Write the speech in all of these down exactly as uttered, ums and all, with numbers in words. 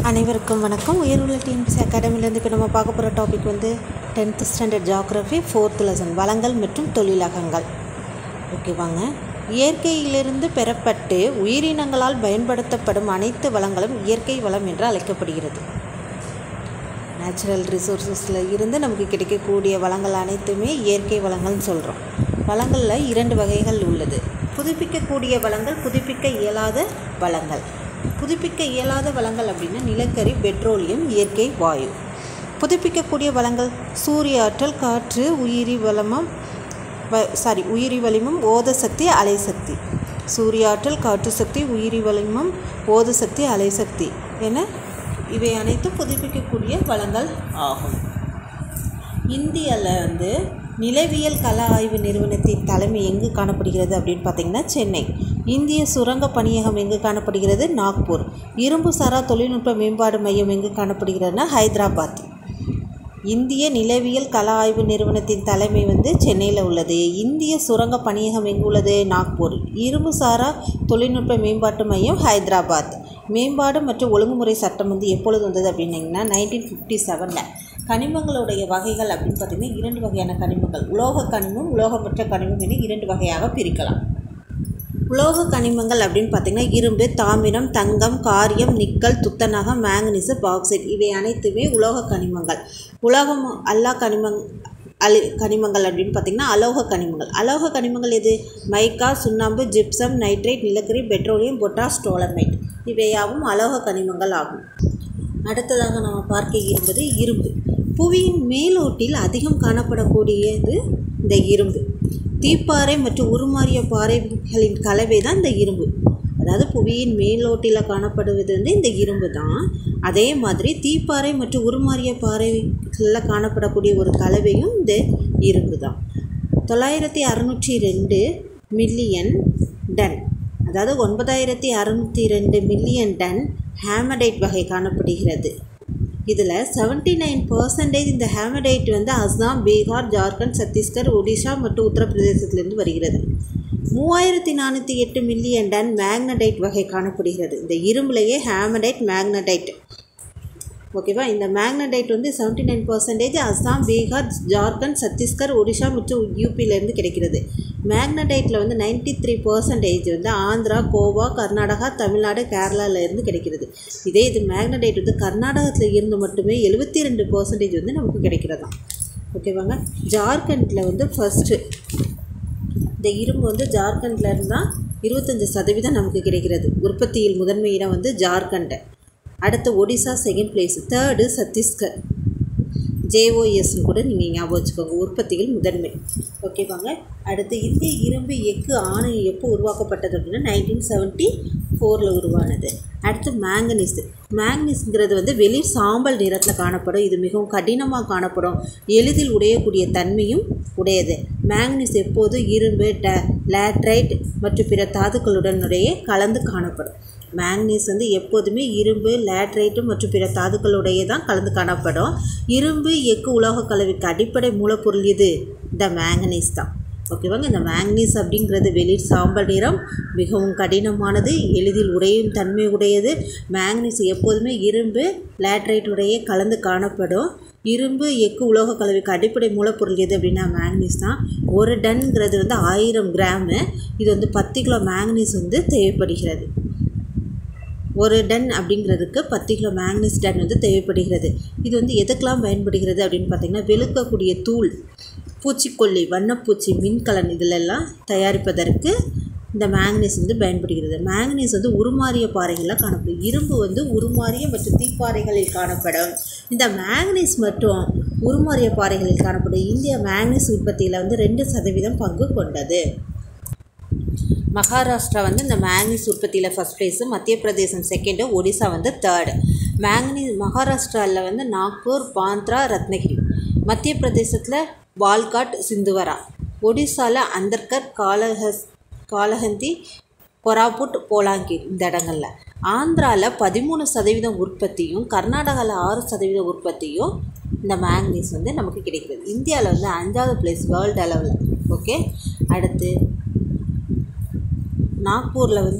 அனைவருக்கும் வணக்கம். உயர்வுள்ள டிஎன்பிஎஸ்சி அகாடமிலேருந்து இப்போ நம்ம பார்க்க போகிற டாபிக் வந்து tenth standard geography fourth lesson வளங்கள் மற்றும் தொழிலகங்கள். ஓகேவாங்க. இயற்கையிலிருந்து பெறப்பட்டு உயிரினங்களால் பயன்படுத்தப்படும் அனைத்து வளங்களும் இயற்கை வளம் என்று அழைக்கப்படுகிறது. நேச்சுரல் ரிசோர்ஸஸில் இருந்து நமக்கு கிடைக்கக்கூடிய வளங்கள் அனைத்துமே இயற்கை வளங்கள்னு சொல்கிறோம். வளங்களில் இரண்டு வகைகள் உள்ளது. புதுப்பிக்கக்கூடிய வளங்கள், புதுப்பிக்க இயலாத வளங்கள். புதுப்பிக்க இயலாத வளங்கள் அப்படின்னா நிலக்கரி, பெட்ரோலியம், இயற்கை வாயு. புதுப்பிக்கக்கூடிய வளங்கள் சூரிய ஆற்றல், காற்று, உயிரி வளமம் சாரி உயிரி வளிமம், ஓத சக்தி, அலை சக்தி. சூரிய ஆற்றல், காற்று சக்தி, உயிரி வளிமம், ஓத சக்தி, அலை சக்தி என இவை அனைத்தும் புதுப்பிக்கக்கூடிய வளங்கள் ஆகும். இந்தியாவில் வந்து நிலவியல் கள ஆய்வு நிறுவனத்தின் தலைமை எங்கு காணப்படுகிறது அப்படின்னு பார்த்திங்கன்னா சென்னை. இந்திய சுரங்க பணியகம் எங்கு காணப்படுகிறது? நாக்பூர். இரும்பு சாரா தொழில்நுட்ப மேம்பாடு மையம் எங்கு காணப்படுகிறதுனா ஹைதராபாத். இந்திய நிலவியல் கள ஆய்வு நிறுவனத்தின் தலைமை வந்து சென்னையில் உள்ளது. இந்திய சுரங்க பணியகம் எங்கு உள்ளது? நாக்பூர். இரும்பு சாரா தொழில்நுட்ப மேம்பாட்டு மையம் ஹைதராபாத். மேம்பாடு மற்றும் ஒழுங்குமுறை சட்டம் வந்து எப்பொழுது வந்தது அப்படின்னிங்கன்னா நைன்டீன் ஃபிஃப்டி செவனில். கனிமங்களுடைய வகைகள் அப்படின்னு பார்த்திங்கன்னா இரண்டு வகையான கனிமங்கள், உலோக கனிமம், உலோகமற்ற கனிமம் என இரண்டு வகையாக பிரிக்கலாம். உலோக கனிமங்கள் அப்படின்னு பார்த்திங்கன்னா இரும்பு, தாமிரம், தங்கம், காரியம், நிக்கல், துத்தநாகம், மேங்கனீசு, பாக்சைட் இவை அனைத்துமே உலோக கனிமங்கள். உலோகம் அல்லா கனிமங் அலி கனிமங்கள் அப்படின்னு பார்த்திங்கன்னா அலோக கனிமங்கள். அலோக கனிமங்கள் எது? மைக்கா, சுண்ணாம்பு, ஜிப்சம், நைட்ரேட், நிலக்கரி, பெட்ரோலியம், பொட்டாஷ், டோலமைட் இவையாவும் அலோக கனிமங்கள் ஆகும். அடுத்ததாக நாம் பார்க்க இருப்பது இரும்பு. புவியின் மேலோட்டில் அதிகம் காணப்படக்கூடியது இந்த இரும்பு. தீப்பாறை மற்றும் உருமாறிய பாறைகளின் கலவை தான் இந்த இரும்பு. அதாவது புவியின் மேலோட்டில் காணப்படுவது வந்து இந்த இரும்பு தான். அதே மாதிரி தீப்பாறை மற்றும் உருமாறிய பாறைகளில் காணப்படக்கூடிய ஒரு கலவையும் இந்த இரும்பு தான். தொள்ளாயிரத்தி அறுநூற்றி ரெண்டு மில்லியன் டன், அதாவது ஒன்பதாயிரத்தி அறுநூற்றி ரெண்டு மில்லியன் டன் ஹேமடைட் வகை காணப்படுகிறது. இதில் செவன்டி நைன் பர்சன்டேஜ் இந்த ஹேமடைட் வந்து அஸ்ஸாம், பீகார், ஜார்க்கண்ட், சத்தீஸ்கர், ஒடிஷா மற்றும் உத்தரப்பிரதேசத்திலிருந்து வருகிறது. மூவாயிரத்தி நானூற்றி எட்டு மில்லியன் டன் மேக்னடைட் வகை காணப்படுகிறது. இந்த இரும்புலையே ஹேமடைட், மேக்னடைட் ஓகேவா. இந்த மேக்னடைட் வந்து seventy nine percentage Assam, Bihar, Jharkhand, Chhattisgarh, Odisha மற்றும் யூபியிலேருந்து கிடைக்கிறது. மேக்னடைட்டில் வந்து நைன்டி த்ரீ பர்சன்டேஜ் வந்து ஆந்திரா, கோவா, கர்நாடகா, தமிழ்நாடு, கேரளாவிலேருந்து கிடைக்கிறது. இதே இது மேக்னடைட் வந்து கர்நாடகத்தில் இருந்து மட்டுமே எழுபத்தி ரெண்டு பர்சன்டேஜ் வந்து நமக்கு கிடைக்கிறதாம். ஓகேவாங்க. ஜார்க்கண்டில் வந்து ஃபஸ்ட்டு இந்த இரும்பு வந்து ஜார்க்கண்டில் இருந்தால் இருபத்தஞ்சி சதவீதம் நமக்கு கிடைக்கிறது. உற்பத்தியில் முதன்மை இடம் வந்து ஜார்க்கண்டு. அடுத்து Odisha second place, third Chhattisgarh. ஜேஓஎஸ்ன்னு கூட நீங்கள் ஞாபகம் வச்சுக்கோங்க, உற்பத்தியில் முதன்மை. ஓகேவாங்க. அடுத்து இந்திய இரும்பு எஃகு ஆணையம் எப்போ உருவாக்கப்பட்டது அப்படின்னா நைன்டீன் செவன்ட்டி ஃபோரில் உருவானது. அடுத்து மேங்கனீஸ். மேங்கனீஸ்ங்கிறது வந்து வெளிர் சாம்பல் நிறத்தில் காணப்படும். இது மிகவும் கடினமாக காணப்படும். எளிதில் உடையக்கூடிய தன்மையும் உடையது. மேங்கனீஸ் எப்போது இரும்பு, ட லேட்ரைட் மற்றும் பிற தாதுக்களுடனுடைய கலந்து காணப்படும். மேங்கனீஸ் வந்து எப்போதுமே இரும்பு, லேட்ரைட்டு மற்றும் பிற தாதுக்களுடைய தான் கலந்து காணப்படும். இரும்பு எஃகு உலோக கலவைக்கு அடிப்படை மூலப்பொருள் இது இந்த மேங்கனீஸ் தான். ஓகேவாங்க. இந்த மேங்கனீஸ் அப்படிங்கிறது வெளிர் சாம்பல் நிறம், மிகவும் கடினமானது, எளிதில் உடையும் தன்மை உடையது. மேங்கனீஸ் எப்போதுமே இரும்பு, லேட்ரைட்டுடைய கலந்து காணப்படும். இரும்பு எஃகு உலோக கலவைக்கு அடிப்படை மூலப்பொருள் எது அப்படின்னா மேங்கனீஸ் தான். ஒரு டன்ங்கிறது வந்து ஆயிரம் கிராமு. இது வந்து பத்து கிலோ மேங்கனீஸ் வந்து தேவைப்படுகிறது. ஒரு டன் அப்படிங்கிறதுக்கு பத்து கிலோ மேங்கனீஸ் டன் வந்து தேவைப்படுகிறது. இது வந்து எதுக்கெல்லாம் பயன்படுகிறது அப்படின்னு பார்த்திங்கன்னா வெளுக்கக்கூடிய தூள், பூச்சிக்கொல்லி, வண்ணப்பூச்சி, மின்கலன் இதிலெல்லாம் தயாரிப்பதற்கு இந்த மேங்கனீஸ் வந்து பயன்படுகிறது. மேங்கனீஸ் வந்து உருமாறிய பாறைகளில் காணப்படும். இரும்பு வந்து உருமாறிய மற்றும் தீப்பாறைகளில் காணப்படும். இந்த மேங்கனீஸ் மற்றும் உருமாறிய பாறைகளில் காணப்படும். இந்திய மேங்கனீஸ் உற்பத்தியில் வந்து ரெண்டு சதவீதம் பங்கு கொண்டது. மகாராஷ்டிரா வந்து இந்த மேங்கனீஸ் உற்பத்தியில் ஃபஸ்ட் ப்ளேஸு, மத்திய பிரதேசம் செகண்டு, ஒடிசா வந்து தேர்டு. மேங்கனீஸ் மகாராஷ்டிராவில் வந்து நாக்பூர், பாந்த்ரா, ரத்னகிரி. மத்திய பிரதேசத்தில் வால்காட், சிந்துவரா. ஒடிசாவில் அந்தர்கர், காலஹஸ் காலஹந்தி, கொராபுட், போலாங்கீர் இந்த இடங்களில். ஆந்திராவில் பதிமூணு சதவீதம் உற்பத்தியும், கர்நாடகாவில் ஆறு சதவீதம் உற்பத்தியும் இந்த மேங்கனீஸ் வந்து நமக்கு கிடைக்கிறது. இந்தியாவில் வந்து அஞ்சாவது பிளேஸ் வேர்ல்டு அளவில். ஓகே. அடுத்து நாக்பூரில் வந்து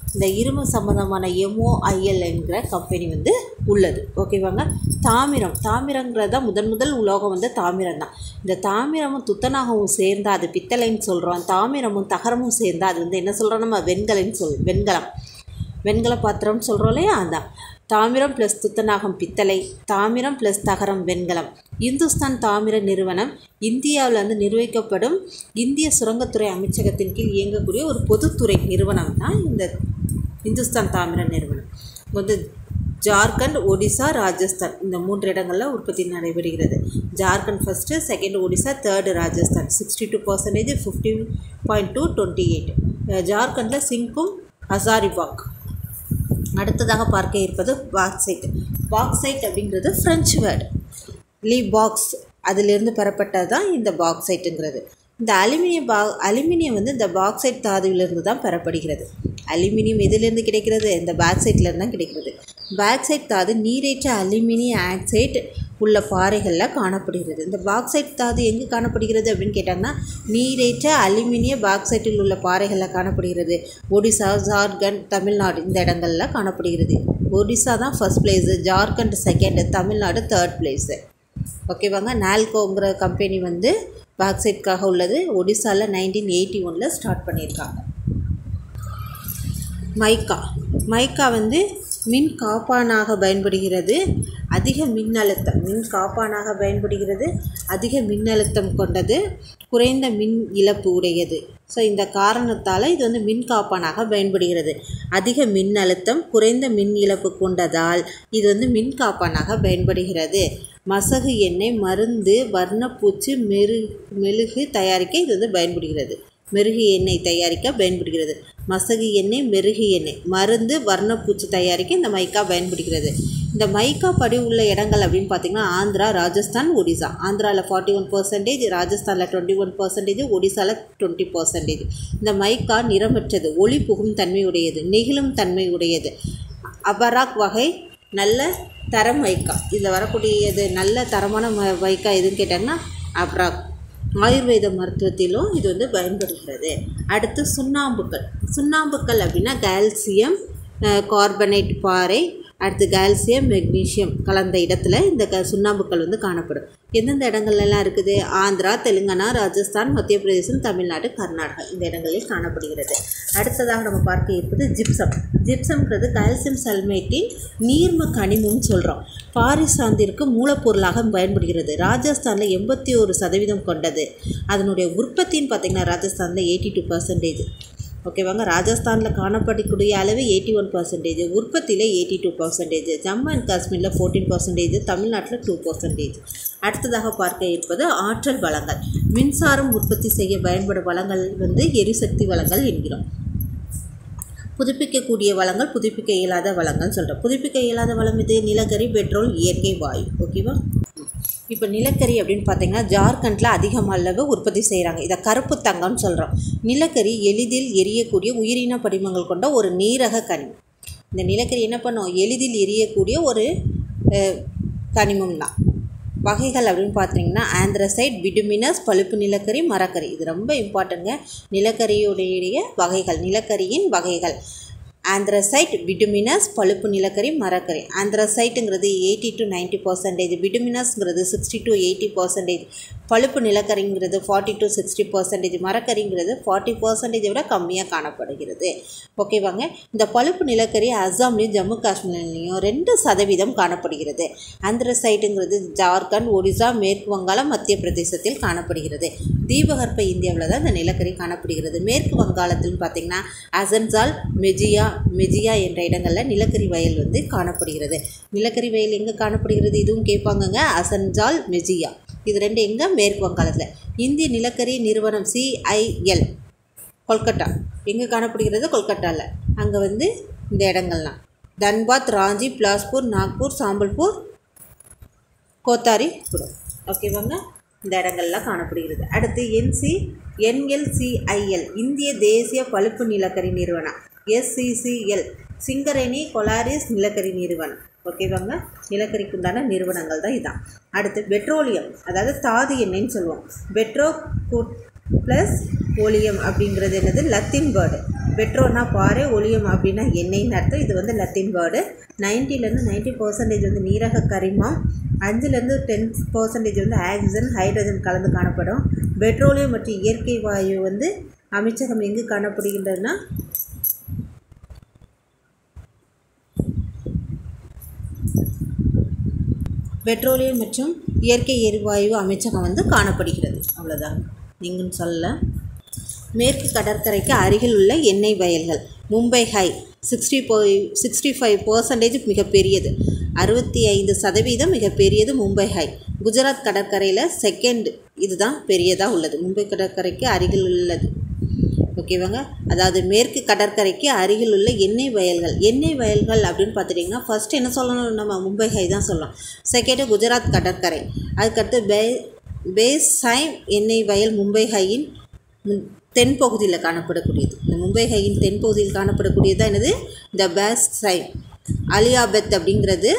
இந்த இரும்பு சம்பந்தமான எம்ஓஐஎல் என்கிற கம்பெனி வந்து உள்ளது. ஓகேவாங்க. தாமிரம் தாமிரங்கிறது தான் முதன் முதல் உலோகம் வந்து தாமிரம் தான். இந்த தாமிரமும் துத்தநாகமும் சேர்ந்தால் அது பித்தளைன்னு சொல்கிறோம். தாமிரமும் தகரமும் சேர்ந்தால் அது வந்து என்ன சொல்கிறோம், நம்ம வெண்கலன்னு சொல் வெண்கலம் வெண்கல பாத்திரம்னு சொல்கிறோம் இல்லையா, அதுதான். தாமிரம் ப்ளஸ் துத்தநாகம் பித்தளை, தாமிரம் ப்ளஸ் தகரம் வெண்கலம். இந்துஸ்தான் தாமிர நிறுவனம் இந்தியாவில் வந்து நிர்வகிக்கப்படும் இந்திய சுரங்கத்துறை அமைச்சகத்தின் கீழ் இயங்கக்கூடிய ஒரு பொதுத்துறை நிறுவனம் தான் இந்த இந்துஸ்தான் தாமிர நிறுவனம். வந்து ஜார்க்கண்ட், ஒடிசா, ராஜஸ்தான் இந்த மூன்று இடங்களில் உற்பத்தி நடைபெறுகிறது. Jharkhand first, second Odisha, third Rajasthan. Sixty two percentage fifteen point two twenty eight ஜார்க்கண்டில் சிங்கும் ஹசாரிபாக். அடுத்ததாக பார்க்க இருப்பது பாக்சைட். பாக்சைட் அப்படிங்கிறது ஃப்ரெஞ்சு வேர்டு. லீ பாக்ஸ் அதிலிருந்து பெறப்பட்டது தான் இந்த பாக்சைட்டுங்கிறது. இந்த அலுமினியம் பா அலுமினியம் வந்து இந்த பாக்சைட் தாதுவிலிருந்து தான் பெறப்படுகிறது. அலுமினியம் எதிலிருந்து கிடைக்கிறது, இந்த பாக்சைட்லேருந்து தான் கிடைக்கிறது. பாக்சைட் தாது நீரேற்ற அலுமினிய ஆக்சைடு உள்ள பாறைகளில் காணப்படுகிறது. இந்த பாக்சைட் தாது எங்கே காணப்படுகிறது அப்படின்னு கேட்டாங்கன்னா, நீரேற்ற அலுமினிய பாக்சைட்டில் உள்ள பாறைகளில் காணப்படுகிறது. ஒடிசா, ஜார்க்கண்ட், தமிழ்நாடு இந்த இடங்களில் காணப்படுகிறது. ஒடிசா தான் first place, Jharkhand second, Tamil Nadu third place. ஓகேவாங்க. நால்கோங்கிற கம்பெனி வந்து பாக்சைட்காக உள்ளது. ஒடிசாவில் நைன்டீன் எயிட்டி ஒனில் ஸ்டார்ட் பண்ணியிருக்காங்க. மைக்கா மைக்கா வந்து மின் காப்பானாக பயன்படுகிறது. அதிக மின்னழுத்தம் மின் காப்பானாக பயன்படுகிறது அதிக மின்னழுத்தம் கொண்டது, குறைந்த மின் இழப்பு உடையது. ஸோ இந்த காரணத்தால் இது வந்து மின் காப்பானாக பயன்படுகிறது. அதிக மின்னழுத்தம் குறைந்த மின் இழப்பு கொண்டதால் இது வந்து மின் காப்பானாக பயன்படுகிறது. மசகு எண்ணெய், மருந்து, வர்ணப்பூச்சு, மெரு மெழுகு தயாரிக்க இது வந்து பயன்படுகிறது. மெருகு எண்ணெய் தயாரிக்க பயன்படுகிறது. மசகு எண்ணெய், மெருகு எண்ணெய், மருந்து, வர்ணப்பூச்சி தயாரிக்க இந்த மைக்கா பயன்படுகிறது. இந்த மைக்கா படி உள்ள இடங்கள் அப்படின்னு பார்த்திங்கன்னா, ஆந்திரா, ராஜஸ்தான், ஒடிசா. ஆந்திராவில் ஃபார்ட்டி ஒன் பர்சன்டேஜ், ராஜஸ்தானில் டுவெண்ட்டி ஒன் பர்சன்டேஜ், ஒடிசாவில் டுவெண்ட்டி பர்சன்டேஜ். இந்த மைக்கா நிறமற்றது, ஒளி புகும் தன்மை உடையது, நெகிழும் தன்மை உடையது. அபராக் வகை நல்ல தர மைக்கா. இதில் வரக்கூடியது நல்ல தரமான மைக்கா எதுன்னு கேட்டாங்கன்னா அபராக். ஆயுர்வேத மருத்துவத்திலும் இது வந்து பயன்படுகிறது. அடுத்து சுண்ணாம்புக்கள். சுண்ணாம்புக்கள் அப்படின்னா கால்சியம் கார்பனேட் பாறை, அடுத்து கால்சியம் மெக்னீஷியம் கலந்த இடத்துல இந்த க சுண்ணாம்புக்கள் வந்து காணப்படும். எந்தெந்த இடங்கள்லாம் இருக்குது, ஆந்திரா, தெலுங்கானா, ராஜஸ்தான், மத்திய பிரதேசம், தமிழ்நாடு, கர்நாடகா இந்த இடங்களில் காணப்படுகிறது. அடுத்ததாக நம்ம பார்க்க இருப்பது ஜிப்சம். ஜிப்சம்ன்றது கால்சியம் சல்மேட்டின் நீர்ம கனிமம்னு சொல்கிறோம். பாரிசாந்திற்கு மூலப்பொருளாக பயன்படுகிறது. ராஜஸ்தானில் எண்பத்தி ஒரு சதவீதம் கொண்டது. அதனுடைய உற்பத்தின்னு பார்த்திங்கன்னா ராஜஸ்தானில் எயிட்டி டூ பர்சன்டேஜ். ஓகேவாங்க. ராஜஸ்தானில் காணப்படக்கூடிய அளவு எயிட்டி ஒன் பர்சன்டேஜ், உற்பத்தியில் eighty two percentage, Jammu and காஷ்மீரில் ஃபோர்டீன் பர்சன்டேஜ், தமிழ்நாட்டில் டூ பர்சன்டேஜ். அடுத்ததாக பார்க்க இருப்பது ஆற்றல் வளங்கள். மின்சாரம் உற்பத்தி செய்ய பயன்படும் வளங்கள் வந்து எரிசக்தி வளங்கள் என்கிறோம். புதுப்பிக்கக்கூடிய வளங்கள், புதுப்பிக்க இயலாத வளங்கள் சொல்கிறோம். புதுப்பிக்க இயலாத வளம் இது நிலக்கரி, பெட்ரோல், இயற்கை வாயு. ஓகேவா. இப்போ நிலக்கரி அப்படின்னு பார்த்தீங்கன்னா ஜார்க்கண்டில் அதிகம் அளவு உற்பத்தி செய்கிறாங்க. இதை கருப்பு தங்கம்னு சொல்கிறோம். நிலக்கரி எளிதில் எரியக்கூடிய உயிரின படிமங்கள் கொண்ட ஒரு நீரக கனிமம். இந்த நிலக்கரி என்ன பண்ணும், எளிதில் எரியக்கூடிய ஒரு கனிமம் தான். வகைகள் அப்படின்னு பார்த்தீங்கன்னா ஆந்திரசைட், பிடுமினஸ், பழுப்பு நிலக்கரி, மரக்கரி. இது ரொம்ப இம்பார்ட்டன்ட்ங்க. நிலக்கரியுடைய வகைகள், நிலக்கரியின் வகைகள் ஆந்திரசைட், பிடுமினஸ், பழுப்பு நிலக்கரி, மரக்கரி. ஆந்திரசைட்டுங்கிறது எயிட்டி டு நைன்ட்டி பர்சன்டேஜ், பிடுமினஸ்ங்கிறது சிக்ஸ்டி டு எயிட்டி பர்சன்டேஜ், பழுப்பு நிலக்கரிங்கிறது ஃபார்ட்டி டு சிக்ஸ்டி பர்சன்டேஜ், மரக்கரிங்கிறது ஃபார்ட்டி பர்சன்டேஜை விட கம்மியாக காணப்படுகிறது. ஓகேவாங்க. இந்த பழுப்பு நிலக்கரி அஸ்ஸாம்லேயும் ஜம்மு காஷ்மீர்லேயும் ரெண்டு சதவீதம் காணப்படுகிறது. ஆந்திரசைட்டுங்கிறது ஜார்க்கண்ட், ஒடிசா, மேற்கு வங்காளம், மத்திய பிரதேசத்தில் காணப்படுகிறது. தீபகற்ப இந்தியாவில் தான் இந்த நிலக்கரி காணப்படுகிறது. மேற்கு வங்காளத்தில் பார்த்திங்கன்னா அசன்சால், மெஜியா மெஜியா என்ற இடங்களில் நிலக்கரி வயல் வந்து காணப்படுகிறது. நிலக்கரி வயல் எங்கே காணப்படுகிறது, இதுவும் கேட்பாங்கங்க. அசன்சால், மெஜியா இது ரெண்டு எங்கே, மேற்கு வங்காளத்தில். இந்திய நிலக்கரி நிறுவனம் சிஐஎல் கொல்கட்டா எங்கே காணப்படுகிறது, கொல்கட்டாவில். அங்கே வந்து இந்த இடங்கள்லாம் தன்பாத், ராஞ்சி, பிலாஸ்பூர், நாக்பூர், சாம்பல்பூர், கோத்தாரிபுரம். ஓகேவாங்க. இந்த இடங்கள்லாம் காணப்படுகிறது. அடுத்து என்சி என்எல்சிஐஎல் இந்திய தேசிய பழுப்பு நிலக்கரி நிறுவனம். எஸ்சிசிஎல் சிங்கரேணி கொலாரிஸ் நிலக்கரி நிறுவனம். ஓகேவாங்க. நிலக்கரிக்கு உண்டான நிறுவனங்கள் தான் இதான். அடுத்து பெட்ரோலியம், அதாவது தாது எண்ணெய்ன்னு சொல்லுவோம். பெட்ரோ ப்ளஸ் ஒலியம் அப்படிங்கிறது என்னது லத்தீன் வேர்டு. பெட்ரோல்னா பாறை, ஒலியம் அப்படின்னா எண்ணெய்னு அர்த்தம். இது வந்து லத்தீன் வேர்டு. நைன்ட்டிலேருந்து நைன்ட்டி பர்சன்டேஜ் வந்து நீரக கரிமம், அஞ்சுலேருந்து டென் பர்சன்டேஜ் வந்து ஆக்சிஜன் ஹைட்ரஜன் கலந்து காணப்படும். பெட்ரோலியம் மற்றும் இயற்கை வாயு வந்து அமைச்சகம் எங்கு காணப்படுகின்றதுன்னா பெட்ரோலியம் மற்றும் இயற்கை எரிவாயு அமைச்சகம் வந்து காணப்படுகிறது. அவ்வளோதான், நீங்களும் சொல்ல. மேற்கு கடற்கரைக்கு அருகில் உள்ள எண்ணெய் வயல்கள். Mumbai high sixty five sixty five percentage மிகப்பெரியது, அறுபத்தி ஐந்து சதவீதம் மிகப்பெரியது மும்பை ஹை. குஜராத் கடற்கரையில் செகண்ட் இதுதான் பெரியதாக உள்ளது, மும்பை கடற்கரைக்கு அருகில் உள்ளது. ஓகேவாங்க. அதாவது மேற்கு கடற்கரைக்கு அருகில் உள்ள எண்ணெய் வயல்கள். எண்ணெய் வயல்கள் அப்படின்னு பார்த்துட்டிங்கன்னா ஃபஸ்ட்டு என்ன சொல்லணும், நம்ம மும்பை ஹை தான் சொல்லலாம். செகண்டு குஜராத் கடற்கரை. அதுக்கடுத்து பே பேசைம் எண்ணெய் வயல் மும்பை ஹையின் தென்பகுதியில் காணப்படக்கூடியது. இந்த மும்பை ஹையின் தென்பகுதியில் காணப்படக்கூடியது தான் என்னது, இந்த பேசைம். அலியாபத் அப்படிங்கிறது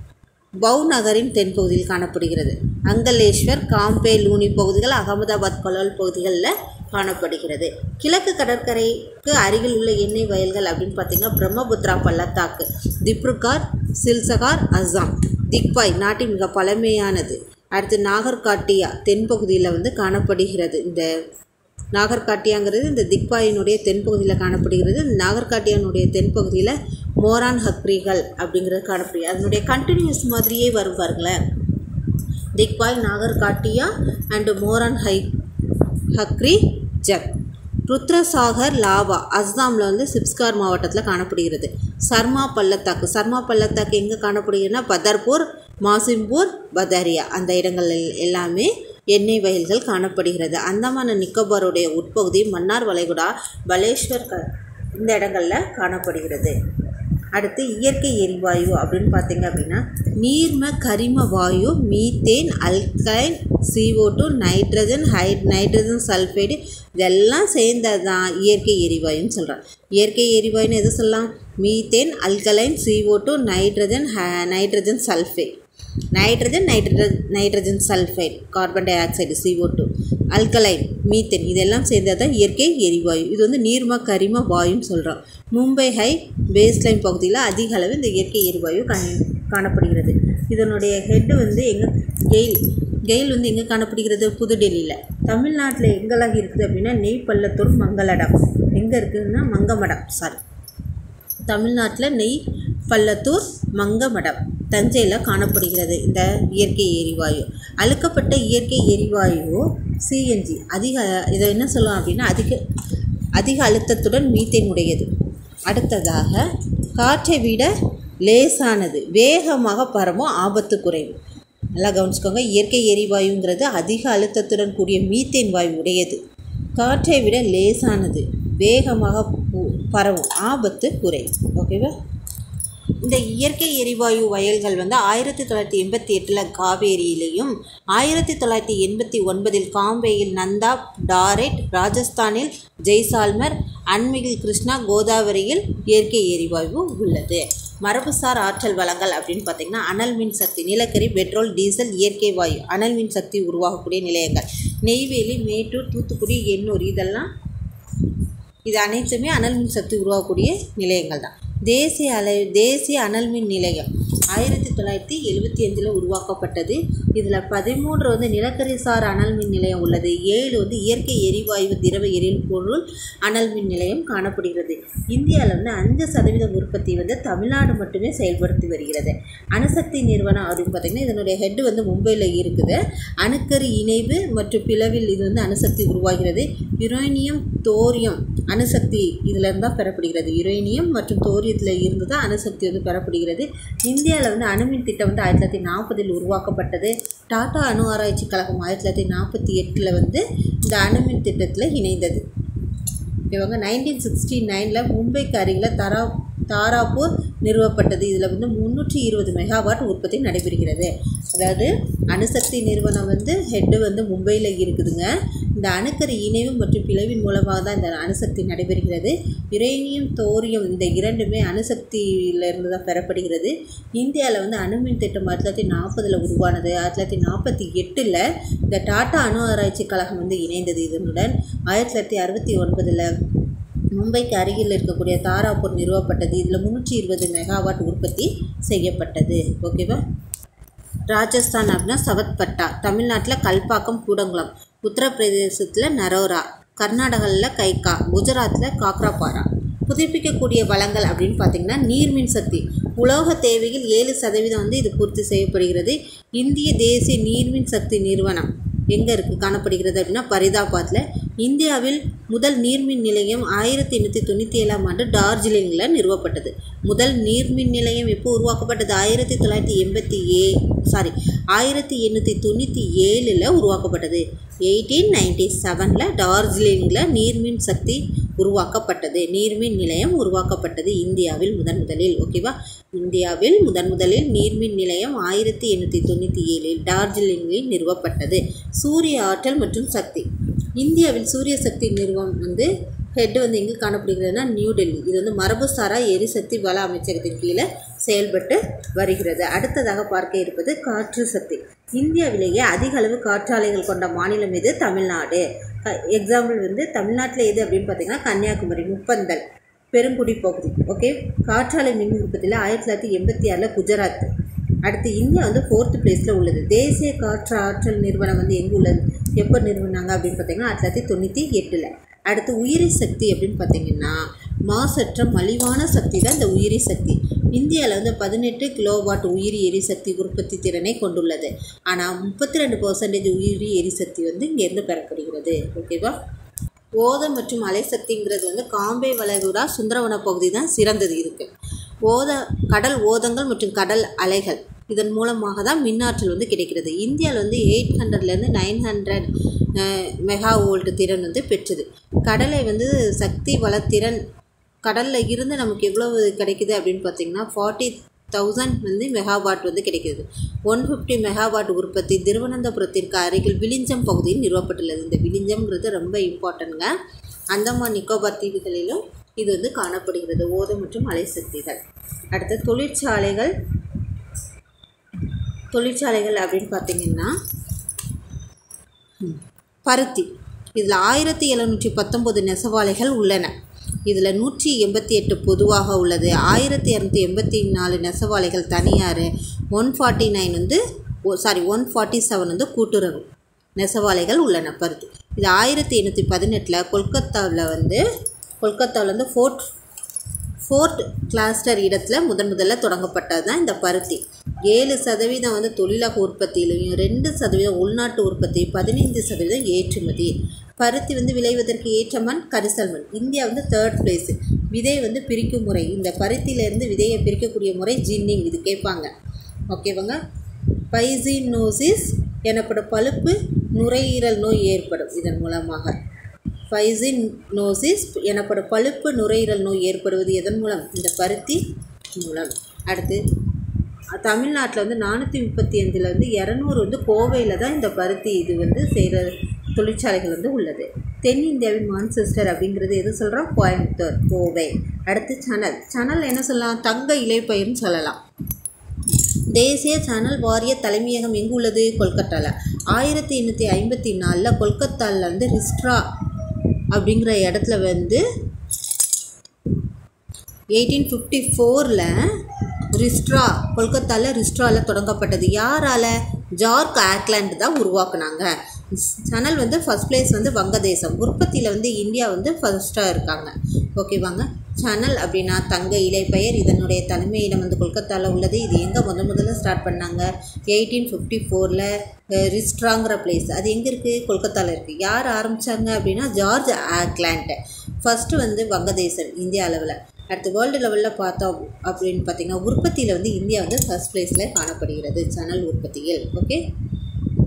பவு நகரின் தென்பகுதியில் காணப்படுகிறது. அங்கலேஸ்வர், காம்பே, லூனி பகுதிகள் அகமதாபாத், கொலால் பகுதிகளில் காணப்படுகிறது. கிழக்கு கடற்கரைக்கு அருகில் உள்ள எண்ணெய் வயல்கள் அப்படின்னு பார்த்திங்கன்னா பிரம்மபுத்திரா பள்ளத்தாக்கு, திப்ருகார், சில்சகார், அஸ்ஸாம். திக்பாய் நாட்டின் மிக பழமையானது. அடுத்து நாகர்காட்டியா தென்பகுதியில் வந்து காணப்படுகிறது. இந்த நாகர்காட்டியாங்கிறது இந்த திக்பாயினுடைய தென்பகுதியில் காணப்படுகிறது. நாகர்காட்டியானுடைய தென்பகுதியில் மோரான் ஹக்ரிகள் அப்படிங்கிறது காணப்படுகிறது. அதனுடைய கண்டினியூஸ் மாதிரியே வரும் பாருங்களேன். திக்பாய், நாகர்காட்டியா அண்டு மோரான் ஹை ஹக்ரி ஜக். ருத்ரசாகர் லாவா அஸ்ஸாமில் வந்து சிப்ஸ்கார் மாவட்டத்தில் காணப்படுகிறது. சர்மா பள்ளத்தாக்கு. சர்மா பள்ளத்தாக்கு எங்கே காணப்படுகிறதுனா பதர்பூர், மாசிம்பூர், பதாரியா அந்த இடங்கள் எல்லாமே எண்ணெய் வயல்கள் காணப்படுகிறது. அந்தமான நிக்கோபாருடைய உட்பகுதி, மன்னார் வளைகுடா, பலேஸ்வர் க இந்த இடங்களில் காணப்படுகிறது. அடுத்து இயற்கை எரிவாயு அப்படின்னு பார்த்திங்க அப்படின்னா நீர்ம கரிம வாயு, methane, alkyne, CO two, nitrogen, ஹை நைட்ரஜன் சல்ஃபைடு இதெல்லாம் சேர்ந்தது தான் இயற்கை எரிவாயுன்னு சொல்கிறாங்க. இயற்கை எரிவாயுன்னு எது சொல்லலாம், methane, alkaline, C O two, nitrogen, nitrogen sulphide. Nitrogen nitrogen nitrogen sulphide, carbon dioxide C O two, alkaline, methane இதெல்லாம் சேர்ந்தது தான் இயற்கை எரிவாயு. இது வந்து நீர்ம கரிம வாயுன்னு சொல்கிறோம். மும்பை ஹை பேஸ்லைன் பகுதியில் அதிக அளவு இந்த இயற்கை எரிவாயு கண் காணப்படுகிறது. இதனுடைய ஹெட்டு வந்து எங்கே கெயில் கெயில் வந்து எங்கே காணப்படுகிறது, புதுடெல்லியில். தமிழ்நாட்டில் எங்கெல்லாம் இருக்குது அப்படின்னா நெய் பள்ளத்தூர், மங்களடம். எங்கே இருக்குதுன்னா மங்கமடம், சாரி தமிழ்நாட்டில் நெய் பள்ளத்தூர், மங்கமடம், தஞ்சையில் காணப்படுகிறது இந்த இயற்கை எரிவாயு. அழுக்கப்பட்ட இயற்கை எரிவாயு சிஎன்ஜி அதிக இதை என்ன சொல்லலாம் அப்படின்னா அதிக அதிக அழுத்தத்துடன் மீத்தேன் உடையது. அடுத்ததாக காற்றை விட லேசானது, வேகமாக பரவும், ஆபத்து குறைவு. நல்லா கவனிச்சுக்கோங்க. இயற்கை எரிவாயுங்கிறது அதிக அழுத்தத்துடன் கூடிய மீத்தேன் வாயு உடையது. காற்றை விட லேசானது, வேகமாக பரவும், ஆபத்து குறைவு. ஓகேவா. இந்த இயற்கை எரிவாயு வயல்கள் வந்து ஆயிரத்தி தொள்ளாயிரத்தி எண்பத்தி எட்டில் காவேரியிலையும், ஆயிரத்தி தொள்ளாயிரத்தி எண்பத்தி ஒன்பதில் காம்பேயில் நந்தா, டாரெட், ராஜஸ்தானில் ஜெய்சால்மர், அண்மையில் கிருஷ்ணா, கோதாவரியில் இயற்கை எரிவாயு உள்ளது. மரபுசார் ஆற்றல் வளங்கள் அப்படின்னு பார்த்திங்கன்னா அனல் மின் சக்தி, நிலக்கரி, பெட்ரோல், டீசல், இயற்கை வாயு, அனல் மின் சக்தி உருவாகக்கூடிய நிலையங்கள். நெய்வேலி, மேட்டூர், தூத்துக்குடி, எண்ணூர் இதெல்லாம் இது அனைத்துமே அனல் மின் சக்தி உருவாகக்கூடிய நிலையங்கள் தான். தேசிய அலை தேசிய அனல் மின் நிலையம் ஆயிரத்தி தொள்ளாயிரத்தி எழுபத்தி அஞ்சில் உருவாக்கப்பட்டது. இதில் பதிமூன்று வந்து நிலக்கரி சார் அனல் மின் நிலையம் உள்ளது. ஏழு வந்து இயற்கை எரிவாயு திரவ எரிபொருள் அனல் மின் நிலையம் காணப்படுகிறது. இந்தியாவில் வந்து அஞ்சு சதவீதம் உற்பத்தி வந்து தமிழ்நாடு மட்டுமே செயல்படுத்தி வருகிறது. அணுசக்தி நிறுவனம் அப்படின்னு பார்த்திங்கன்னா இதனுடைய ஹெட்டு வந்து மும்பையில் இருக்குது. அணுக்கரு இணைவு மற்றும் பிளவில் இது வந்து அணுசக்தி உருவாகிறது. யுரேனியம், தோரியம் அணுசக்தி இதில் இருந்தால் பெறப்படுகிறது. யுரேனியம் மற்றும் தோரியத்தில் இருந்து தான் அணுசக்தி வந்து பெறப்படுகிறது. இந்தியாவில் வந்து அணுமின் திட்டம் வந்து ஆயிரத்தி தொள்ளாயிரத்தி நாற்பதில் உருவாக்கப்பட்டது. டாடா அணு ஆராய்ச்சி கழகம் ஆயிரத்தி தொள்ளாயிரத்தி நாற்பத்தி எட்டில் வந்து இந்த அணுமின் திட்டத்தில் இணைந்தது. இவங்க நைன்டீன் சிக்ஸ்டி நைனில் மும்பைக்கு அருகில் தரா தாராப்பூர் நிறுவப்பட்டது. இதில் வந்து முந்நூற்றி இருபது மெகாவாட் உற்பத்தி நடைபெறுகிறது. அதாவது அணுசக்தி நிறுவனம் வந்து ஹெட்டு வந்து மும்பையில் இருக்குதுங்க. இந்த அணுக்கரு இணைவு மற்றும் பிளவின் மூலமாக தான் இந்த அணுசக்தி நடைபெறுகிறது. யுரேனியம், தோரியம் இந்த இரண்டுமே அணுசக்தியிலிருந்து தான் பெறப்படுகிறது. இந்தியாவில் வந்து அணுமின் திட்டம் ஆயிரத்தி தொள்ளாயிரத்தி நாற்பதில் உருவானது. ஆயிரத்தி தொள்ளாயிரத்தி நாற்பத்தி எட்டில் இந்த டாடா அணு ஆராய்ச்சி கழகம் வந்து இணைந்தது. இதனுடன் ஆயிரத்தி தொள்ளாயிரத்தி அறுபத்தி ஒன்பதில் மும்பைக்கு அருகில் இருக்கக்கூடிய தாராப்பூர் நிறுவப்பட்டது. இதில் முந்நூற்றி இருபது மெகாவாட் உற்பத்தி செய்யப்பட்டது. ஓகேவா. ராஜஸ்தான் அப்படின்னா சவத்பட்டா, தமிழ்நாட்டில் கல்பாக்கம், கூடங்குளம், உத்தரப்பிரதேசத்தில் நரோரா, கர்நாடகாவில் கைகா, குஜராத்தில் காக்ராபாரா. புதுப்பிக்கக்கூடிய வளங்கள் அப்படின்னு பார்த்திங்கன்னா நீர்மின் சக்தி. உலோக தேவையில் ஏழு சதவீதம் வந்து இது பூர்த்தி செய்யப்படுகிறது. இந்திய தேசிய நீர்மின் சக்தி நிறுவனம் எங்கே இருக்குது காணப்படுகிறது அப்படின்னா பரிதாபாத்தில். இந்தியாவில் முதல் நீர்மின் நிலையம் ஆயிரத்தி எண்ணூற்றி தொண்ணூற்றி ஏழாம் ஆண்டு டார்ஜிலிங்கில் நிறுவப்பட்டது. முதல் நீர்மின் நிலையம் எப்போ உருவாக்கப்பட்டது? ஆயிரத்தி தொள்ளாயிரத்தி எண்பத்தி ஏ சாரி ஆயிரத்தி எண்ணூற்றி தொண்ணூற்றி ஏழில் உருவாக்கப்பட்டது. எயிட்டீன் நைன்டி செவனில் டார்ஜிலிங்கில் நீர்மின் சக்தி உருவாக்கப்பட்டது. நீர்மின் நிலையம் உருவாக்கப்பட்டது இந்தியாவில் முதன் முதலில். ஓகேவா. இந்தியாவில் முதன் முதலில் நீர்மின் நிலையம் ஆயிரத்தி எண்ணூற்றி தொண்ணூற்றி ஏழில் டார்ஜிலிங்கில் நிறுவப்பட்டது. சூரிய ஆற்றல் மற்றும் சக்தி. இந்தியாவில் சூரிய சக்தி நிறுவனம் வந்து ஹெட் வந்து எங்கே காணப்படுகிறதுனா நியூ டெல்லி. இது வந்து மரபுசாரா எரிசக்தி வள அமைச்சகத்தின் கீழே செயல்பட்டு வருகிறது. அடுத்ததாக பார்க்க இருப்பது காற்று சக்தி. இந்தியாவிலேயே அதிக அளவு காற்றாலைகள் கொண்ட மாநிலம் எது? தமிழ்நாடு. எக்ஸாம்பிள் வந்து தமிழ்நாட்டில் எது அப்படின்னு பார்த்தீங்கன்னா கன்னியாகுமரி, முப்பந்தல், பெருங்குடி பகுதி. ஓகே. காற்றாலை மின் உற்பத்தியில் ஆயிரத்தி தொள்ளாயிரத்தி எண்பத்தி ஆறில் குஜராத். அடுத்து இந்தியா வந்து ஃபோர்த்து பிளேஸில் உள்ளது. தேசிய காற்று ஆற்றல் நிறுவனம் வந்து எங்கே உள்ளது, எப்போ நிறுவனாங்க அப்படின்னு பார்த்தீங்கன்னா ஆயிரத்தி தொள்ளாயிரத்தி தொண்ணூற்றி எட்டில். அடுத்து உயிரி சக்தி அப்படின்னு பார்த்தீங்கன்னா மாசற்ற மலிவான சக்தி தான் இந்த உயிரி சக்தி. இந்தியாவில் வந்து பதினெட்டு கிலோவாட் உயிரி எரிசக்தி உற்பத்தி திறனை கொண்டுள்ளது. ஆனால் முப்பத்தி ரெண்டு பர்சன்டேஜ் உயிரி எரிசக்தி வந்து இங்கேருந்து பெறப்படுகிறது. ஓகேவா. ஓத மற்றும் அலைசக்திங்கிறது வந்து காம்பே வளைகுடா, சுந்தரவன பகுதி தான் சிறந்தது இருக்குது. ஓத கடல் ஓதங்கள் மற்றும் கடல் அலைகள் இதன் மூலமாக தான் மின்னாற்றல் வந்து கிடைக்கிறது. இந்தியாவில் வந்து எயிட் ஹண்ட்ரட்லேருந்து நைன் ஹண்ட்ரட் மெகா வோல்ட் திறன் வந்து பெற்றது. கடலை வந்து சக்தி வளத்திறன் கடலில் இருந்து நமக்கு எவ்வளவு கிடைக்குது அப்படின்னு பார்த்திங்கன்னா ஃபார்ட்டி தௌசண்ட் வந்து மெகாவாட் வந்து கிடைக்கிறது. ஒன் ஃபிஃப்டி மெகாவாட் உற்பத்தி திருவனந்தபுரத்திற்கு அருகில் விழிஞ்சம் பகுதியில் நிறுவப்பட்டுள்ளது. இந்த விழிஞ்சம்ங்கிறது ரொம்ப இம்பார்ட்டன்ட்ங்க. அந்தமான் நிக்கோபார் தீவுகளிலும் இது வந்து காணப்படுகிறது. ஓத மற்றும் அலைசக்திகள். அடுத்து தொழிற்சாலைகள். தொழிற்சாலைகள் அப்படின்னு பார்த்திங்கன்னா பருத்தி. இதில் ஆயிரத்தி எழுநூற்றி பத்தொம்போது நெசவாலைகள் உள்ளன. இதில் நூற்றி எண்பத்தி எட்டு பொதுவாக உள்ளது. ஆயிரத்தி இரநூத்தி எண்பத்தி நாலு நெசவாலைகள் தனியார். ஒன் ஃபார்ட்டி நைன் வந்து சாரி ஒன் ஃபார்ட்டி செவன் வந்து கூட்டுறவு நெசவாலைகள் உள்ளன பருத்தி. இது ஆயிரத்தி எண்ணூற்றி பதினெட்டில் கொல்கத்தாவில் வந்து கொல்கத்தாவில் வந்து ஃபோர்ட் ஃபோர்ட் கிளாஸ்டர் இடத்துல முதன் முதல்ல தொடங்கப்பட்டது தான் இந்த பருத்தி. ஏழு சதவீதம் வந்து தொழிலாக உற்பத்தியிலையும் ரெண்டு சதவீதம் உள்நாட்டு உற்பத்தி, பதினைந்து சதவீதம் ஏற்றுமதி. பருத்தி வந்து விளைவதற்கு ஏற்ற மண் கரிசல் மண். இந்தியா வந்து தேர்ட் பிளேஸு. விதை வந்து பிரிக்கும் முறை, இந்த பருத்தியிலேருந்து விதையை பிரிக்கக்கூடிய முறை ஜின்னிங், இது கேட்பாங்க. ஓகேவாங்க. பைசினோசிஸ் எனப்படும் பழுப்பு நுரையீரல் நோய் ஏற்படும் இதன் மூலமாக. பைசினோசிஸ் எனப்படும் பழுப்பு நுரையீரல் நோய் ஏற்படுவது எதன் மூலம்? இந்த பருத்தி மூலம். அடுத்து தமிழ்நாட்டில் வந்து நானூற்றி முப்பத்தி அஞ்சில் வந்து இரநூறு வந்து கோவையில் தான் இந்த பருத்தி இது வந்து செய்கிற தொழிற்சாலைகள் வந்து உள்ளது. தென்னிந்தியாவின் மான்செஸ்டர் அப்படிங்கிறது எது சொல்கிறோம்? கோயம்புத்தூர், கோவை. அடுத்து சணல். சணல் என்ன சொல்லலாம்? தங்க இலைப்பயிர்னு சொல்லலாம். தேசிய சணல் வாரிய தலைமையகம் எங்கு உள்ளது? கொல்கத்தாவில். ஆயிரத்தி எண்ணூற்றி ஐம்பத்தி நாலில் கொல்கத்தாவில் வந்து ரிஸ்ட்ரா அப்படிங்கிற இடத்துல வந்து எயிட்டீன் ஃபிஃப்டி ஃபோரில் ரிஸ்ட்ரா கொல்கத்தாவில் ரிஸ்ட்ராவில் தொடங்கப்பட்டது. யாரால்? ஜார்க் ஆக்லாண்ட் தான் உருவாக்குனாங்க. சணல் வந்து ஃபஸ்ட் பிளேஸ் வந்து வங்கதேசம். உற்பத்தியில் வந்து இந்தியா வந்து ஃபஸ்ட்டாக இருக்காங்க. ஓகேவாங்க. சணல் அப்படின்னா தங்க இலைப்பயிர். இதனுடைய தலைமையிடம் வந்து கொல்கத்தாவில் உள்ளது. இது எங்கே முத முதல்ல ஸ்டார்ட் பண்ணாங்க? எயிட்டீன் ஃபிஃப்டி ஃபோரில் ரிஸ்ட்ராங்கிற பிளேஸ். அது எங்கே இருக்குது? கொல்கத்தாவில் இருக்குது. யார் ஆரம்பித்தாங்க அப்படின்னா ஜார்ஜ் ஆக்லாண்ட். ஃபஸ்ட்டு வந்து வங்கதேசம் இந்தியா அளவில். அடுத்து வேர்ல்டு லெவலில் பார்த்தோம் அப்படின்னு பார்த்திங்கன்னா உற்பத்தியில் வந்து இந்தியா வந்து ஃபஸ்ட் பிளேஸில் காணப்படுகிறது சணல் உற்பத்தியில். ஓகே.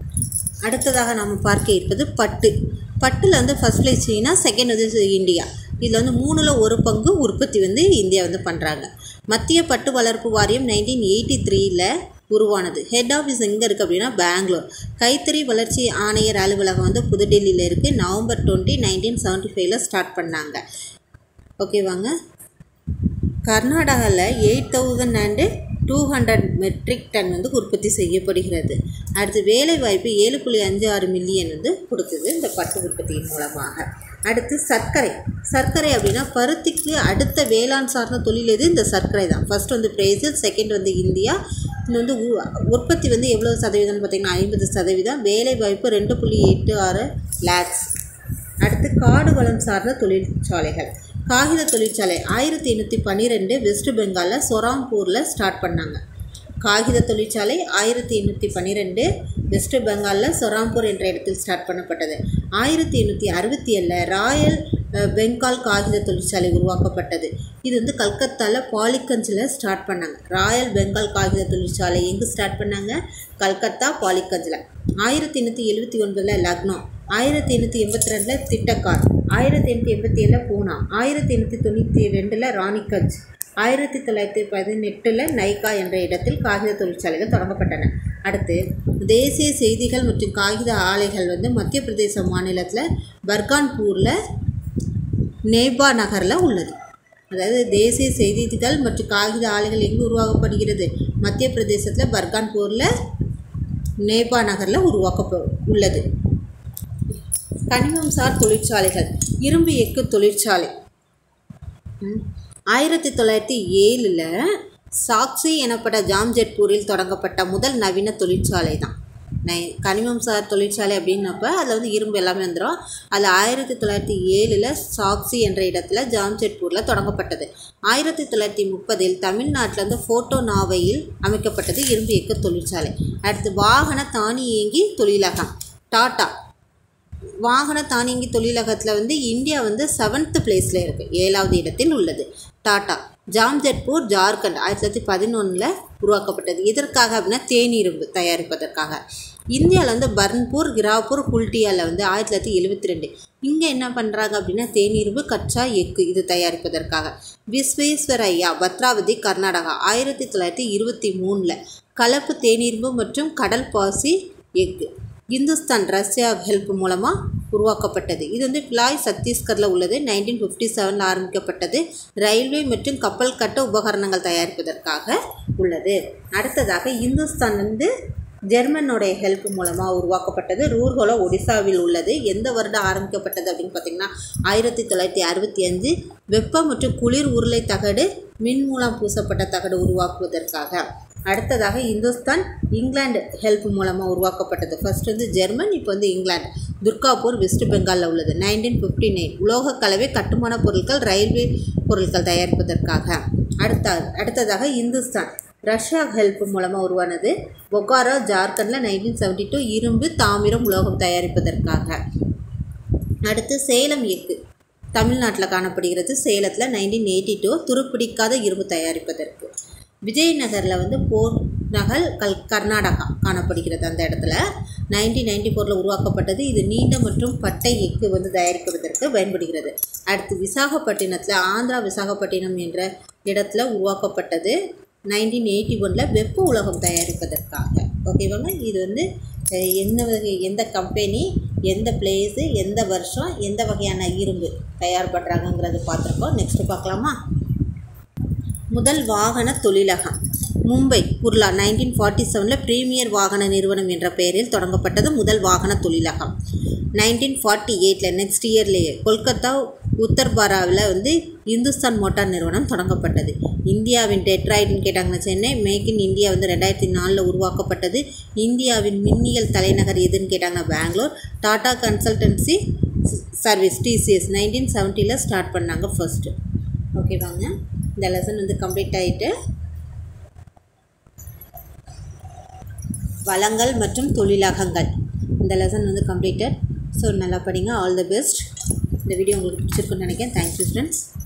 அடுத்ததாக நாம் பார்க்க இருப்பது பட்டு. பட்டில் வந்து ஃபஸ்ட் பிளேஸ் சீனா, செகண்ட் வந்து இந்தியா. இதில் வந்து மூணில் ஒரு பங்கு உற்பத்தி வந்து இந்தியா வந்து பண்ணுறாங்க. மத்திய பட்டு வளர்ப்பு வாரியம் நைன்டீன் எயிட்டி த்ரீயில் உருவானது. ஹெட் ஆஃபீஸ் எங்கே இருக்குது அப்படின்னா பெங்களூர். கைத்தறி வளர்ச்சி ஆணையர் அலுவலகம் வந்து புதுடெல்லியில் இருக்குது. நவம்பர் டுவெண்ட்டி நைன்டீன் செவன்ட்டி ஃபைவ்ல ஸ்டார்ட் பண்ணாங்க. ஓகேவாங்க. கர்நாடகாவில் eight thousand and two hundred metric ton வந்து உற்பத்தி செய்யப்படுகிறது. அடுத்து வேலைவாய்ப்பு ஏழு புள்ளி அஞ்சு ஆறு மில்லியன் வந்து கொடுக்குது இந்த பட்டு உற்பத்தியின் மூலமாக. அடுத்து சர்க்கரை. சர்க்கரை அப்படின்னா பருத்திக்கு அடுத்த வேளாண் சார்ந்த தொழில் எது? இந்த சர்க்கரை தான். ஃபர்ஸ்ட் வந்து பிரேசில், செகண்ட் வந்து இந்தியா. இது வந்து உற்பத்தி வந்து எவ்வளோ சதவீதம்னு பார்த்திங்கன்னா ஐம்பது சதவீதம். வேலைவாய்ப்பு ரெண்டு புள்ளி எட்டு ஆறு லேக்ஸ். அடுத்து காடு வளம் சார்ந்த தொழிற்சாலைகள். காகித தொழிற்சாலை ஆயிரத்தி எண்ணூற்றி பன்னிரெண்டு வெஸ்ட் பெங்காலில் சொராம்பூரில் ஸ்டார்ட் பண்ணாங்க. காகித தொழிற்சாலை ஆயிரத்தி எண்ணூற்றி பன்னிரெண்டு வெஸ்ட் பெங்காலில் சொராம்பூர் என்ற இடத்தில் ஸ்டார்ட் பண்ணப்பட்டது. ஆயிரத்தி எண்ணூற்றி அறுபத்தி ஏழில் ராயல் பெங்கால் காகித தொழிற்சாலை உருவாக்கப்பட்டது. இது வந்து கல்கத்தாவில் பாலிகஞ்சில் ஸ்டார்ட் பண்ணாங்க. ராயல் பெங்கால் காகித தொழிற்சாலை எங்கே ஸ்டார்ட் பண்ணாங்க? கல்கத்தா பாலிகஞ்சில். ஆயிரத்தி எண்ணூற்றி எழுபத்தி ஒன்பதில் லக்னோ, ஆயிரத்தி எண்ணூற்றி எண்பத்தி ரெண்டில் திட்டக்கார், ஆயிரத்தி எண்ணூற்றி எண்பத்தி ஏழில் பூனா, ஆயிரத்தி எண்ணூற்றி தொண்ணூற்றி ரெண்டில் ராணிகஞ்ச், ஆயிரத்தி தொள்ளாயிரத்தி பதினெட்டில் நைகா என்ற இடத்தில் காகித தொழிற்சாலைகள் தொடங்கப்பட்டன. அடுத்து தேசிய செய்திகள் மற்றும் காகித ஆலைகள் வந்து மத்திய பிரதேச மாநிலத்தில் பர்கான்பூரில் நேபா நகரில் உள்ளது. அதாவது தேசிய செய்திகள் மற்றும் காகித ஆலைகள் எங்கே உருவாக்கப்படுகிறது? மத்திய பிரதேசத்தில் பர்கான்பூரில் நேபா நகரில் உருவாக்க உள்ளது. கனிமம்சார் தொழிற்சாலைகள். இரும்பு எஃகு தொழிற்சாலை ஆயிரத்தி தொள்ளாயிரத்தி ஏழில் சாக்சி எனப்பட்ட ஜாம்ஜெட்பூரில் தொடங்கப்பட்ட முதல் நவீன தொழிற்சாலை தான். நை கனிமம்சார் தொழிற்சாலை அப்படின்னப்ப அதில் வந்து இரும்பு எல்லாமே வந்துடும். அதில் ஆயிரத்தி தொள்ளாயிரத்தி ஏழில் சாக்சி என்ற இடத்துல ஜாம்ஜெட்பூரில் தொடங்கப்பட்டது. ஆயிரத்தி தொள்ளாயிரத்தி முப்பதில் தமிழ்நாட்டில் வந்து ஃபோட்டோ நாவையில் அமைக்கப்பட்டது இரும்பு எஃகு தொழிற்சாலை. அடுத்து வாகன தானியங்கி தொழிலகம். டாட்டா வாகன தானியங்கி தொழிலகத்தில் வந்து இந்தியா வந்து செவன்த் பிளேஸில் இருக்குது, ஏழாவது இடத்தில் உள்ளது டாட்டா. ஜாம்ஜெட்பூர் ஜார்க்கண்ட் ஆயிரத்தி தொள்ளாயிரத்தி பதினொன்றில் உருவாக்கப்பட்டது. இதற்காக அப்படின்னா தேனிரும்பு தயாரிப்பதற்காக. இந்தியாவில் வந்து பர்ன்பூர், கிராப்பூர், குல்டியாவில் வந்து ஆயிரத்தி தொள்ளாயிரத்தி எழுபத்தி ரெண்டு இங்கே என்ன பண்ணுறாங்க அப்படின்னா தேனிரும்பு, கச்சா எஃகு இது தயாரிப்பதற்காக. விஸ்வேஸ்வரையா பத்ராவதி கர்நாடகா ஆயிரத்தி தொள்ளாயிரத்தி இருபத்தி மூணில் கலப்பு தேனிரும்பு மற்றும் கடல் பாசி எஃகு இந்துஸ்தான் ரஷ்யா ஹெல்ப் மூலமாக உருவாக்கப்பட்டது. இது வந்து பிலாய் சத்தீஸ்கரில் உள்ளது. நைன்டீன் ஃபிஃப்டி செவனில் ஆரம்பிக்கப்பட்டது. ரயில்வே மற்றும் கப்பல் கட்ட உபகரணங்கள் தயாரிப்பதற்காக உள்ளது. அடுத்ததாக இந்துஸ்தான் வந்து ஜெர்மனோடைய ஹெல்ப் மூலமாக உருவாக்கப்பட்டது. ரூர்கோலா ஒடிசாவில் உள்ளது. எந்த வருடம் ஆரம்பிக்கப்பட்டது அப்படின்னு பார்த்திங்கன்னா ஆயிரத்தி தொள்ளாயிரத்தி அறுபத்தி அஞ்சு வெப்ப மற்றும் குளிர் உருளை தகடு மின் மூலம் பூசப்பட்ட தகடு உருவாக்குவதற்காக. அடுத்ததாக இந்துஸ்தான் இங்கிலாந்து ஹெல்ப் மூலமாக உருவாக்கப்பட்டது. ஃபர்ஸ்ட் வந்து ஜெர்மன், இப்போ வந்து இங்கிலாந்து. துர்காப்பூர் வெஸ்ட் பெங்காலில் உள்ளது. நைன்டீன் ஃபிஃப்டி நைன் உலோக கலவை கட்டுமான பொருட்கள் ரயில்வே பொருட்கள் தயாரிப்பதற்காக. அடுத்த அடுத்ததாக இந்துஸ்தான் ரஷ்யா ஹெல்ப் மூலமாக உருவானது. பொக்காரோ ஜார்க்கண்டில் நைன்டீன் செவன்ட்டி டூ இரும்பு தாமிரம் உலோகம் தயாரிப்பதற்காக. அடுத்து சேலம் எஃகு தமிழ்நாட்டில் காணப்படுகிறது. சேலத்தில் நைன்டீன் எயிட்டி டூ துருப்பிடிக்காத இரும்பு தயாரிப்பதற்கு. விஜயநகரில் வந்து போர் நகல் கல் கர்நாடகா காணப்படுகிறது. அந்த இடத்துல நைன்டீன் நைன்டி ஃபோரில் உருவாக்கப்பட்டது. இது நீண்ட மற்றும் பட்டை எஃகு வந்து தயாரிப்பதற்கு பயன்படுகிறது. அடுத்து விசாகப்பட்டினத்தில் ஆந்திரா விசாகப்பட்டினம் என்ற இடத்துல உருவாக்கப்பட்டது. நைன்டீன் எயிட்டி ஒனில் வெப்ப உலோகம் தயாரிப்பதற்காக. ஓகேவாங்க. இது வந்து என்ன வகை எந்த கம்பெனி எந்த பிளேஸு எந்த வருஷம் எந்த வகையான இரும்பு தயார் பண்ணுறாங்கங்கிறது பார்த்துருக்கோம். நெக்ஸ்ட்டு பார்க்கலாமா? முதல் வாகன தொழிலகம் மும்பை குர்லா நைன்டீன் ஃபார்ட்டி செவனில் பிரீமியர் வாகன நிறுவனம் என்ற பெயரில் தொடங்கப்பட்டது முதல் வாகன தொழிலகம். நைன்டீன் ஃபார்ட்டி எயிட்டில் நெக்ஸ்ட் இயர்லேயே கொல்கத்தா உத்தர்பாராவில் வந்து இந்துஸ்தான் மோட்டார் நிறுவனம் தொடங்கப்பட்டது. இந்தியாவின் டெட்ராய்டுன்னு கேட்டாங்கன்னா சென்னை. மேக் இன் இந்தியா வந்து ரெண்டாயிரத்தி நாலில் உருவாக்கப்பட்டது. இந்தியாவின் மின்னியல் தலைநகர் எதுன்னு கேட்டாங்கன்னா Bangalore. Tata consultancy service TCS nineteen செவன்ட்டியில் ஸ்டார்ட் பண்ணாங்க ஃபர்ஸ்ட்டு. ஓகேவாங்க. இந்த லெசன் வந்து கம்ப்ளீட் ஆகிட்டு வளங்கள் மற்றும் தொழிலகங்கள் இந்த லெசன் வந்து கம்ப்ளீட்டட். ஸோ நல்லா படிங்க. All the best. இந்த வீடியோ உங்களுக்கு பிடிச்சிருக்குன்னு நினைக்கிறேன். Thank you friends.